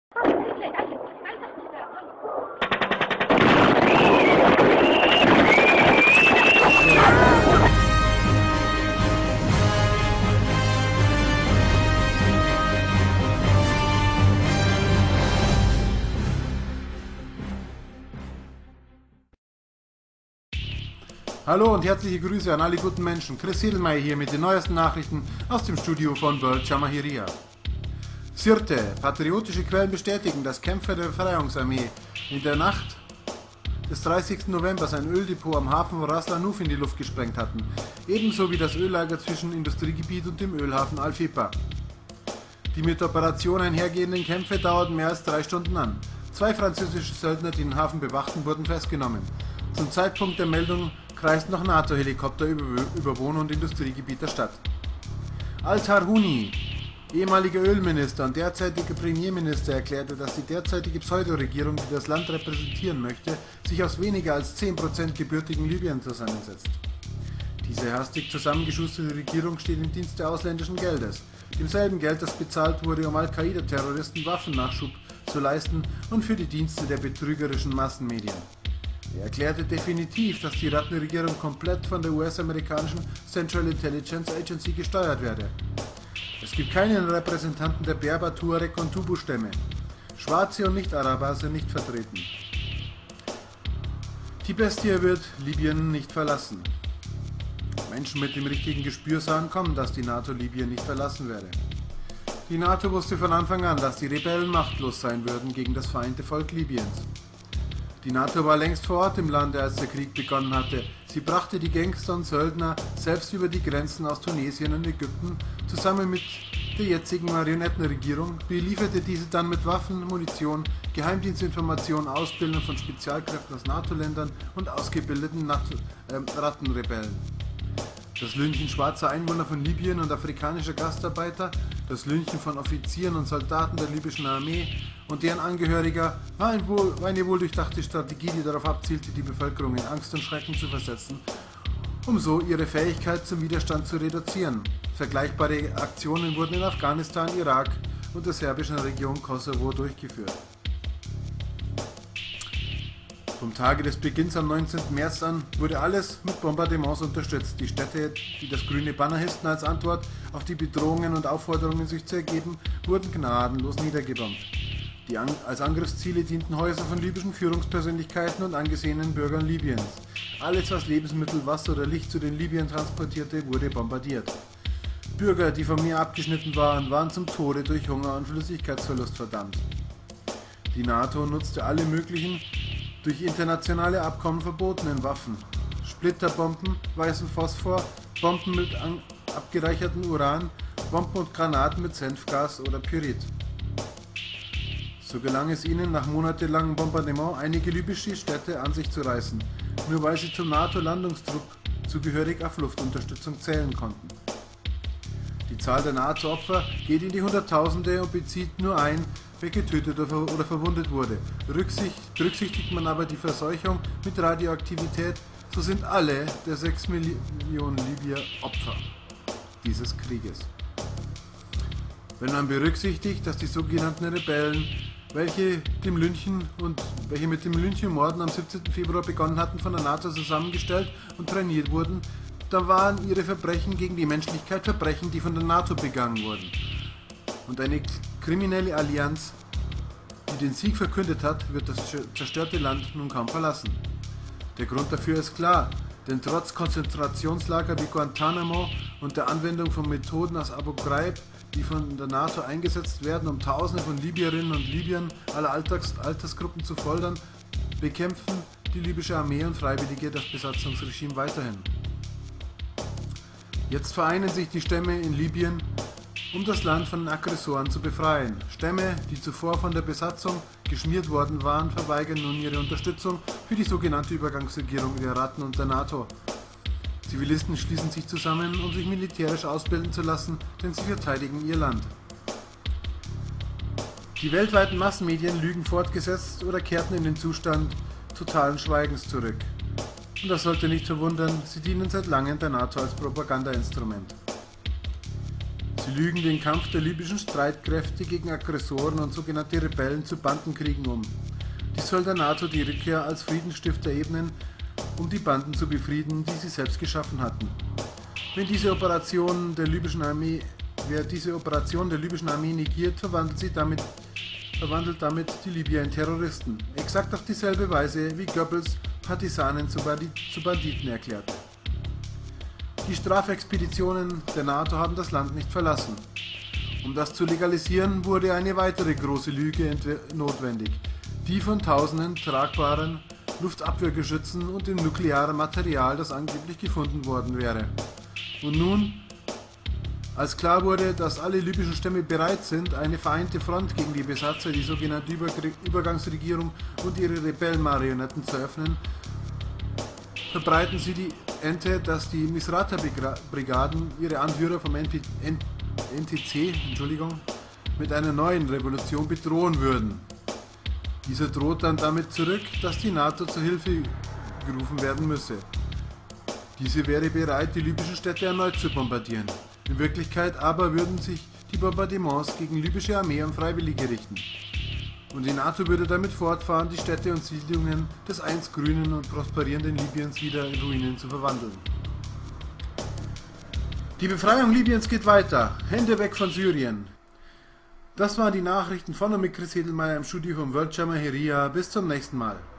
Hallo und herzliche Grüße an alle guten Menschen. Chris Hiedelmeier hier mit den neuesten Nachrichten aus dem Studio von World Jamahiriya. Sirte. Patriotische Quellen bestätigen, dass Kämpfer der Befreiungsarmee in der Nacht des 30. November sein Öldepot am Hafen von Ras Lanuf in die Luft gesprengt hatten. Ebenso wie das Öllager zwischen Industriegebiet und dem Ölhafen Al-Fepa. Die mit der Operation einhergehenden Kämpfe dauerten mehr als 3 Stunden an. 2 französische Söldner, die den Hafen bewachten, wurden festgenommen. Zum Zeitpunkt der Meldung kreisten noch NATO-Helikopter über Wohn- und Industriegebiet der Stadt. Al-Tarhuni, ehemaliger Ölminister und derzeitiger Premierminister, erklärte, dass die derzeitige Pseudoregierung, die das Land repräsentieren möchte, sich aus weniger als 10% gebürtigen Libyern zusammensetzt. Diese hastig zusammengeschusterte Regierung steht im Dienst der ausländischen Geldes, demselben Geld, das bezahlt wurde, um Al-Qaida-Terroristen Waffennachschub zu leisten und für die Dienste der betrügerischen Massenmedien. Er erklärte definitiv, dass die Rattenregierung komplett von der US-amerikanischen Central Intelligence Agency gesteuert werde. Es gibt keinen Repräsentanten der Berber, Tuareg und Tubu-Stämme. Schwarze und Nicht-Araber sind nicht vertreten. Die Bestie wird Libyen nicht verlassen. Menschen mit dem richtigen Gespür sagen kaum, dass die NATO Libyen nicht verlassen werde. Die NATO wusste von Anfang an, dass die Rebellen machtlos sein würden gegen das vereinte Volk Libyens. Die NATO war längst vor Ort im Lande, als der Krieg begonnen hatte. Sie brachte die Gangster und Söldner selbst über die Grenzen aus Tunesien und Ägypten zusammen mit der jetzigen Marionettenregierung, belieferte diese dann mit Waffen, Munition, Geheimdienstinformationen, Ausbildung von Spezialkräften aus NATO-Ländern und ausgebildeten Rattenrebellen. Das Lynchen schwarzer Einwohner von Libyen und afrikanischer Gastarbeiter, das Lynchen von Offizieren und Soldaten der libyschen Armee und deren Angehöriger war eine wohldurchdachte Strategie, die darauf abzielte, die Bevölkerung in Angst und Schrecken zu versetzen, um so ihre Fähigkeit zum Widerstand zu reduzieren. Vergleichbare Aktionen wurden in Afghanistan, Irak und der serbischen Region Kosovo durchgeführt. Vom Tage des Beginns am 19. März an wurde alles mit Bombardements unterstützt. Die Städte, die das grüne Banner hissten als Antwort auf die Bedrohungen und Aufforderungen, sich zu ergeben, wurden gnadenlos niedergebombt. Als Angriffsziele dienten Häuser von libyschen Führungspersönlichkeiten und angesehenen Bürgern Libyens. Alles, was Lebensmittel, Wasser oder Licht zu den Libyern transportierte, wurde bombardiert. Bürger, die vom Meer abgeschnitten waren, waren zum Tode durch Hunger und Flüssigkeitsverlust verdammt. Die NATO nutzte alle möglichen, durch internationale Abkommen verbotenen Waffen. Splitterbomben, weißen Phosphor, Bomben mit abgereichertem Uran, Bomben und Granaten mit Senfgas oder Pyrit. So gelang es ihnen, nach monatelangem Bombardement einige libysche Städte an sich zu reißen, nur weil sie zum NATO-Landungstrupp zugehörig auf Luftunterstützung zählen konnten. Die Zahl der NATO-Opfer geht in die Hunderttausende und bezieht nur ein, wer getötet oder verwundet wurde. Berücksichtigt man aber die Verseuchung mit Radioaktivität, so sind alle der 6 Millionen Libyer Opfer dieses Krieges. Wenn man berücksichtigt, dass die sogenannten Rebellen, welche mit dem Lynchenmorden am 17. Februar begonnen hatten, von der NATO zusammengestellt und trainiert wurden, dann waren ihre Verbrechen gegen die Menschlichkeit Verbrechen, die von der NATO begangen wurden. Und eine kriminelle Allianz, die den Sieg verkündet hat, wird das zerstörte Land nun kaum verlassen. Der Grund dafür ist klar, denn trotz Konzentrationslager wie Guantanamo und der Anwendung von Methoden aus Abu Ghraib, die von der NATO eingesetzt werden, um Tausende von Libyerinnen und Libyern aller Altersgruppen zu foltern, bekämpfen die libysche Armee und Freiwillige das Besatzungsregime weiterhin. Jetzt vereinen sich die Stämme in Libyen, um das Land von den Aggressoren zu befreien. Stämme, die zuvor von der Besatzung geschmiert worden waren, verweigern nun ihre Unterstützung für die sogenannte Übergangsregierung der Ratten und der NATO. Zivilisten schließen sich zusammen, um sich militärisch ausbilden zu lassen, denn sie verteidigen ihr Land. Die weltweiten Massenmedien lügen fortgesetzt oder kehrten in den Zustand totalen Schweigens zurück. Und das sollte nicht verwundern, sie dienen seit langem der NATO als Propagandainstrument. Sie lügen den Kampf der libyschen Streitkräfte gegen Aggressoren und sogenannte Rebellen zu Bandenkriegen um. Dies soll der NATO die Rückkehr als Friedensstifter ebnen, um die Banden zu befrieden, die sie selbst geschaffen hatten. Wer diese Operation der libyschen Armee negiert, verwandelt damit die Libyer in Terroristen. Exakt auf dieselbe Weise, wie Goebbels Partisanen zu Banditen erklärte. Die Strafexpeditionen der NATO haben das Land nicht verlassen. Um das zu legalisieren, wurde eine weitere große Lüge notwendig, die von Tausenden tragbaren Luftabwehrgeschützen und dem nuklearen Material, das angeblich gefunden worden wäre. Und nun, als klar wurde, dass alle libyschen Stämme bereit sind, eine vereinte Front gegen die Besatzer, die sogenannte Übergangsregierung und ihre Rebellenmarionetten zu öffnen, verbreiten sie die Ente, dass die Misrata-Brigaden ihre Anführer vom NTC mit einer neuen Revolution bedrohen würden. Dieser droht dann damit zurück, dass die NATO zur Hilfe gerufen werden müsse. Diese wäre bereit, die libyschen Städte erneut zu bombardieren. In Wirklichkeit aber würden sich die Bombardements gegen libysche Armee und Freiwillige richten. Und die NATO würde damit fortfahren, die Städte und Siedlungen des einst grünen und prosperierenden Libyens wieder in Ruinen zu verwandeln. Die Befreiung Libyens geht weiter. Hände weg von Syrien. Das waren die Nachrichten von und mit Chris Hedelmeier im Studio von World Jamaheria. Bis zum nächsten Mal.